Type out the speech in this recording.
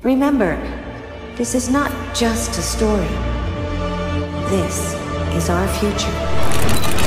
Remember, this is not just a story. This is our future.